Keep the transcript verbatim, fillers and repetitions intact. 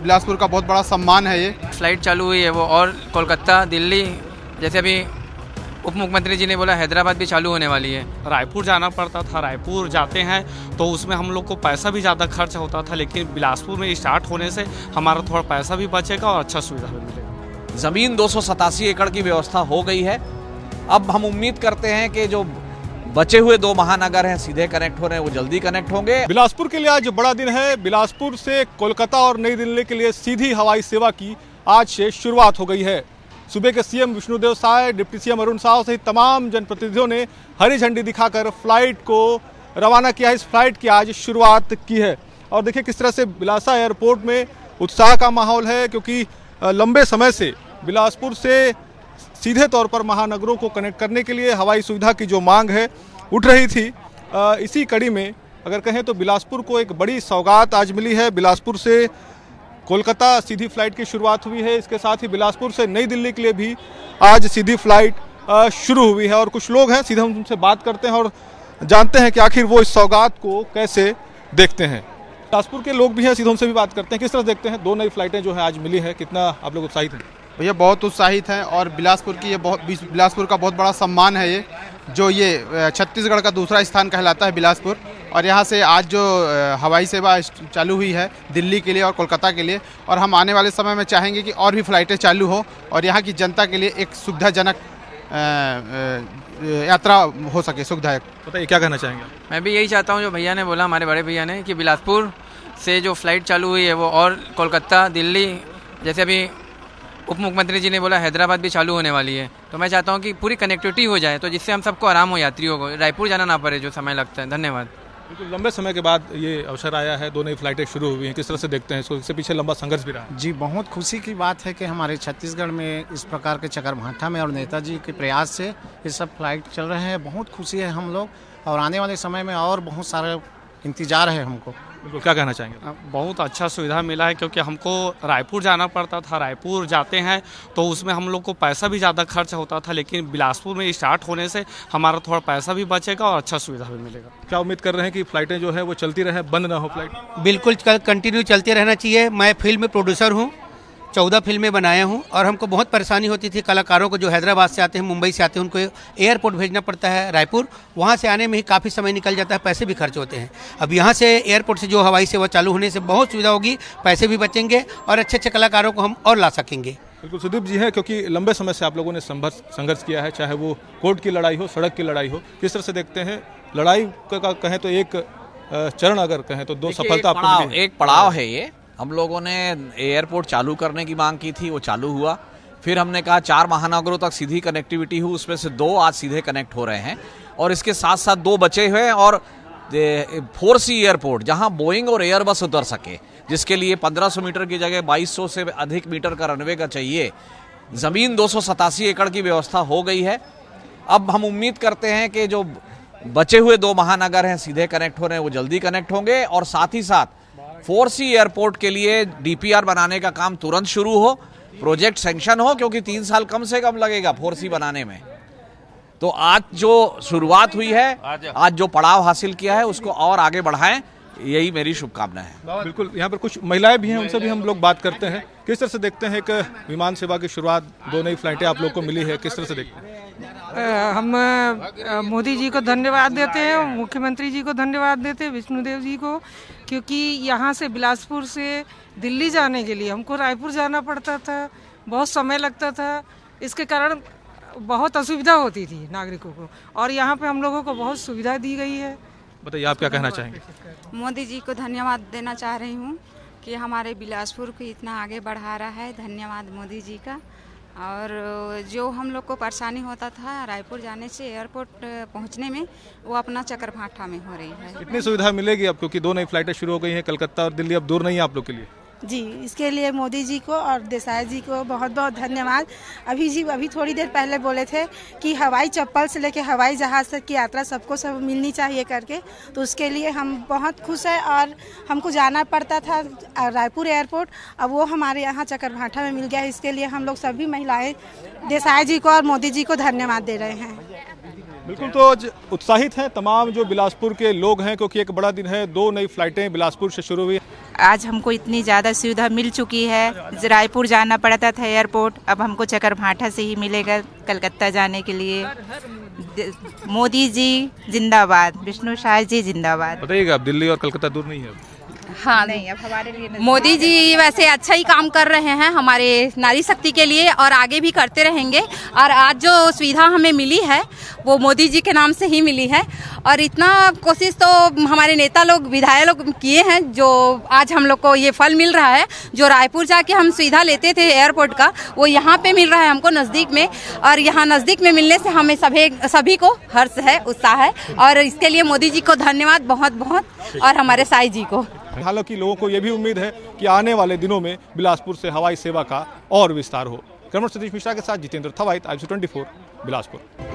बिलासपुर का बहुत बड़ा सम्मान है। ये फ्लाइट चालू हुई है वो, और कोलकाता, दिल्ली, जैसे अभी उप मुख्यमंत्री जी ने बोला हैदराबाद भी चालू होने वाली है। रायपुर जाना पड़ता था, रायपुर जाते हैं तो उसमें हम लोग को पैसा भी ज़्यादा खर्च होता था, लेकिन बिलासपुर में स्टार्ट होने से हमारा थोड़ा पैसा भी बचेगा और अच्छा सुविधा भी मिलेगा। ज़मीन दो सौ सतासी एकड़ की व्यवस्था हो गई है। अब हम उम्मीद करते हैं कि जो बचे हुए दो महानगर हैं सीधे कनेक्ट हो रहे हैं वो जल्दी कनेक्ट होंगे। बिलासपुर के लिए आज बड़ा दिन है। बिलासपुर से कोलकाता और नई दिल्ली के लिए सीधी हवाई सेवा की आज से शुरुआत हो गई है। सूबे के CM Vishnudeo Sai, deputy CM Arun Sao सहित तमाम जनप्रतिनिधियों ने हरी झंडी दिखाकर फ्लाइट को रवाना किया। इस फ्लाइट की आज शुरुआत की है और देखिए किस तरह से बिलासा एयरपोर्ट में उत्साह का माहौल है, क्योंकि लंबे समय से बिलासपुर से सीधे तौर पर महानगरों को कनेक्ट करने के लिए हवाई सुविधा की जो मांग है उठ रही थी। इसी कड़ी में अगर कहें तो बिलासपुर को एक बड़ी सौगात आज मिली है। बिलासपुर से कोलकाता सीधी फ्लाइट की शुरुआत हुई है। इसके साथ ही बिलासपुर से नई दिल्ली के लिए भी आज सीधी फ्लाइट शुरू हुई है और कुछ लोग हैं, सीधे हम उनसे बात करते हैं और जानते हैं कि आखिर वो इस सौगात को कैसे देखते हैं। बिलासपुर के लोग भी हैं, सीधे उनसे भी बात करते हैं। किस तरह देखते हैं दो नई फ्लाइटें जो है आज मिली है, कितना आप लोग उत्साहित हैं? भैया बहुत उत्साहित हैं और बिलासपुर की ये बहुत बिलासपुर का बहुत बड़ा सम्मान है ये, जो ये छत्तीसगढ़ का दूसरा स्थान कहलाता है बिलासपुर। और यहाँ से आज जो हवाई सेवा चालू हुई है दिल्ली के लिए और कोलकाता के लिए, और हम आने वाले समय में चाहेंगे कि और भी फ्लाइटें चालू हो और यहाँ की जनता के लिए एक सुविधाजनक यात्रा हो सके, सुविधायक। बताइए क्या कहना चाहेंगे? मैं भी यही चाहता हूँ जो भैया ने बोला, हमारे बड़े भैया ने, कि बिलासपुर से जो फ्लाइट चालू हुई है वो, और कोलकाता, दिल्ली, जैसे अभी उप मुख्यमंत्री जी ने बोला हैदराबाद भी चालू होने वाली है, तो मैं चाहता हूँ कि पूरी कनेक्टिविटी हो जाए, तो जिससे हम सबको आराम हो, यात्रियों को रायपुर जाना ना पड़े जो समय लगता है। धन्यवाद। बिल्कुल लंबे समय के बाद ये अवसर आया है, दो नई फ्लाइटें शुरू हुई हैं, किस तरह से देखते हैं इसको? इससे पीछे लंबा संघर्ष भी रहा है। जी, बहुत खुशी की बात है कि हमारे छत्तीसगढ़ में इस प्रकार के चकरभाठा में और नेताजी के प्रयास से ये सब फ्लाइट चल रहे हैं। बहुत खुशी है हम लोग, और आने वाले समय में और बहुत सारा इंतजार है हमको। बिल्कुल क्या कहना चाहेंगे? बहुत अच्छा सुविधा मिला है, क्योंकि हमको रायपुर जाना पड़ता था, रायपुर जाते हैं तो उसमें हम लोग को पैसा भी ज़्यादा खर्च होता था, लेकिन बिलासपुर में स्टार्ट होने से हमारा थोड़ा पैसा भी बचेगा और अच्छा सुविधा भी मिलेगा। क्या उम्मीद कर रहे हैं कि फ्लाइटें जो है वो चलती रहे, बंद ना हो फ्लाइट? बिल्कुल कंटिन्यू चलते रहना चाहिए। मैं फिल्म प्रोड्यूसर हूँ, चौदह फिल्में बनाया हूँ, और हमको बहुत परेशानी होती थी कलाकारों को जो हैदराबाद से आते हैं, मुंबई से आते हैं, उनको एयरपोर्ट भेजना पड़ता है रायपुर। वहाँ से आने में ही काफ़ी समय निकल जाता है, पैसे भी खर्च होते हैं। अब यहाँ से एयरपोर्ट से जो हवाई सेवा चालू होने से बहुत सुविधा होगी, पैसे भी बचेंगे और अच्छे अच्छे कलाकारों को हम और ला सकेंगे। बिल्कुल सुदीप जी हैं, क्योंकि लंबे समय से आप लोगों ने संघर्ष संघर्ष किया है, चाहे वो कोर्ट की लड़ाई हो, सड़क की लड़ाई हो। किस तरह से देखते हैं लड़ाई का कहें तो एक चरण अगर कहें तो दो सफलता आपको मिली? एक पड़ाव है ये। हम लोगों ने एयरपोर्ट चालू करने की मांग की थी, वो चालू हुआ। फिर हमने कहा चार महानगरों तक सीधी कनेक्टिविटी हो, उसमें से दो आज सीधे कनेक्ट हो रहे हैं और इसके साथ साथ दो बचे हुए हैं। और फोर सी एयरपोर्ट जहां बोइंग और एयरबस उतर सके, जिसके लिए पंद्रह सौ मीटर की जगह बाईस सौ से अधिक मीटर का रनवे का चाहिए। ज़मीन दो सौ सतासी एकड़ की व्यवस्था हो गई है। अब हम उम्मीद करते हैं कि जो बचे हुए दो महानगर हैं सीधे कनेक्ट हो रहे हैं वो जल्दी कनेक्ट होंगे, और साथ ही साथ फोर सी एयरपोर्ट के लिए डीपीआर बनाने का काम तुरंत शुरू हो, प्रोजेक्ट सैंक्शन हो, क्योंकि तीन साल कम से कम लगेगा फोर सी बनाने में। तो आज जो शुरुआत हुई है, आज जो पड़ाव हासिल किया है, उसको और आगे बढ़ाएं, यही मेरी शुभकामना है। बिल्कुल यहाँ पर कुछ महिलाएं भी हैं, उनसे भी हम लोग बात करते हैं। किस तरह से देखते हैं कि विमान सेवा की शुरुआत, दो नई फ्लाइटें आप लोग को मिली है, किस तरह से देखते हैं? हम मोदी जी को धन्यवाद देते हैं, मुख्यमंत्री जी को धन्यवाद देते हैं, विष्णुदेव जी को, क्योंकि यहाँ से बिलासपुर से दिल्ली जाने के लिए हमको रायपुर जाना पड़ता था, बहुत समय लगता था, इसके कारण बहुत असुविधा होती थी नागरिकों को, और यहाँ पे हम लोगों को बहुत सुविधा दी गई है। बताइए आप क्या कहना चाहेंगे? मोदी जी को धन्यवाद देना चाह रही हूँ कि हमारे बिलासपुर को इतना आगे बढ़ा रहा है। धन्यवाद मोदी जी का। और जो हम लोग को परेशानी होता था रायपुर जाने से एयरपोर्ट पहुंचने में, वो अपना चकरभाठा में हो रही है। कितनी सुविधा मिलेगी अब, क्योंकि दो नई फ्लाइटें शुरू हो गई हैं, कलकत्ता और दिल्ली अब दूर नहीं है आप लोग के लिए? जी, इसके लिए मोदी जी को और देसाई जी को बहुत बहुत धन्यवाद। अभी जी अभी थोड़ी देर पहले बोले थे कि हवाई चप्पल से लेके हवाई जहाज तक की यात्रा सबको सब मिलनी चाहिए करके, तो उसके लिए हम बहुत खुश हैं। और हमको जाना पड़ता था रायपुर एयरपोर्ट, अब वो हमारे यहाँ चकरभाठा में मिल गया है। इसके लिए हम लोग सभी महिलाएं देसाई जी को और मोदी जी को धन्यवाद दे रहे हैं। बिल्कुल, तो ज- उत्साहित हैं तमाम जो बिलासपुर के लोग हैं, क्योंकि एक बड़ा दिन है। दो नई फ्लाइटें बिलासपुर से शुरू हुई। आज हमको इतनी ज़्यादा सुविधा मिल चुकी है। रायपुर जाना पड़ता था एयरपोर्ट, अब हमको चकरभाठा से ही मिलेगा कलकत्ता जाने के लिए। मोदी जी जिंदाबाद, विष्णु शाह जी जिंदाबाद। बताइएगा, अब दिल्ली और कलकत्ता दूर नहीं है? हाँ, नहीं, अब हमारे लिए मोदी जी वैसे अच्छा ही काम कर रहे हैं हमारे नारी शक्ति के लिए और आगे भी करते रहेंगे। और आज जो सुविधा हमें मिली है वो मोदी जी के नाम से ही मिली है। और इतना कोशिश तो हमारे नेता लोग, विधायक लोग किए हैं, जो आज हम लोग को ये फल मिल रहा है। जो रायपुर जाके हम सुविधा लेते थे एयरपोर्ट का, वो यहाँ पे मिल रहा है हमको नज़दीक में। और यहाँ नज़दीक में मिलने से हमें सभी सभी को हर्ष है, उत्साह है। और इसके लिए मोदी जी को धन्यवाद बहुत बहुत, और हमारे साई जी को। हालांकि लोगों को यह भी उम्मीद है कि आने वाले दिनों में बिलासपुर से हवाई सेवा का और विस्तार हो। कैमरा सतीश मिश्रा के साथ Jitendra Thawait, I C twenty four, Bilaspur.